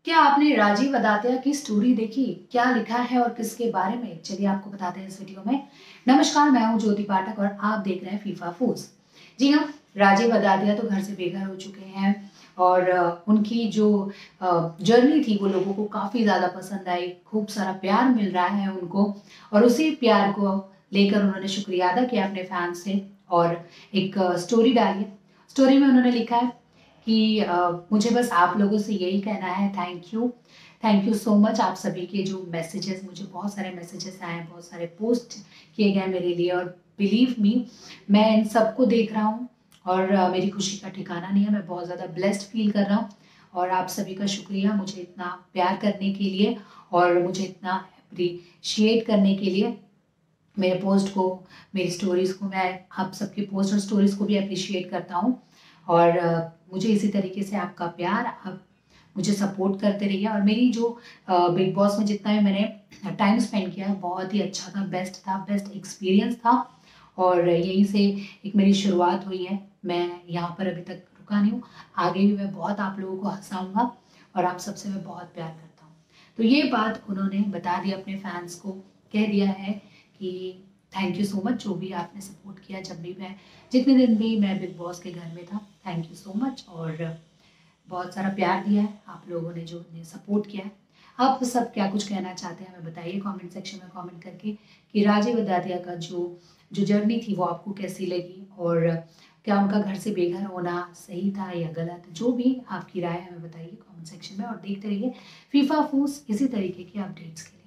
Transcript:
क्या आपने राजीव अदातिया की स्टोरी देखी? क्या लिखा है और किसके बारे में? चलिए आपको बताते हैं इस वीडियो में। नमस्कार, मैं हूं ज्योति पाठक और आप देख रहे हैं फीफा फूड्स। जी हाँ, राजीव अदातिया तो घर से बेघर हो चुके हैं और उनकी जो जर्नी थी वो लोगों को काफ़ी ज़्यादा पसंद आई। खूब सारा प्यार मिल रहा है उनको और उसी प्यार को लेकर उन्होंने शुक्रिया अदा किया अपने फैंस से और एक स्टोरी डाली। स्टोरी में उन्होंने लिखा है कि मुझे बस आप लोगों से यही कहना है, थैंक यू सो मच। आप सभी के जो मैसेजेस, मुझे बहुत सारे मैसेजेस आए हैं, बहुत सारे पोस्ट किए गए मेरे लिए और बिलीव मी, मैं इन सबको देख रहा हूँ और मेरी खुशी का ठिकाना नहीं है। मैं बहुत ज़्यादा ब्लेस्ड फील कर रहा हूँ और आप सभी का शुक्रिया मुझे इतना प्यार करने के लिए और मुझे इतना अप्रिशिएट करने के लिए। मेरे पोस्ट को, मेरी स्टोरीज़ को, मैं आप सबके पोस्ट और स्टोरीज़ को भी अप्रिशिएट करता हूँ और मुझे इसी तरीके से आपका प्यार, आप मुझे सपोर्ट करते रहिए। और मेरी जो बिग बॉस में जितना भी मैंने टाइम स्पेंड किया बहुत ही अच्छा था, बेस्ट एक्सपीरियंस था और यहीं से एक मेरी शुरुआत हुई है। मैं यहाँ पर अभी तक रुका नहीं हूँ, आगे भी मैं बहुत आप लोगों को हंसाऊंगा और आप सबसे मैं बहुत प्यार करता हूँ। तो ये बात उन्होंने बता दी, अपने फैंस को कह दिया है कि थैंक यू सो मच, जो भी आपने सपोर्ट किया, जब भी मैं, जितने दिन भी मैं बिग बॉस के घर में था, थैंक यू सो मच और बहुत सारा प्यार दिया है आप लोगों ने, जो उन्हें सपोर्ट किया है। आप सब क्या कुछ कहना चाहते हैं हमें बताइए कमेंट सेक्शन में कमेंट करके कि राजीव अदातिया का जो जो जर्नी थी वो आपको कैसी लगी और क्या उनका घर से बेघर होना सही था या गलत। जो भी आपकी राय है हमें बताइए कमेंट सेक्शन में और देखते रहिए फीफा फूड्स इसी तरीके के अपडेट्स के लिए।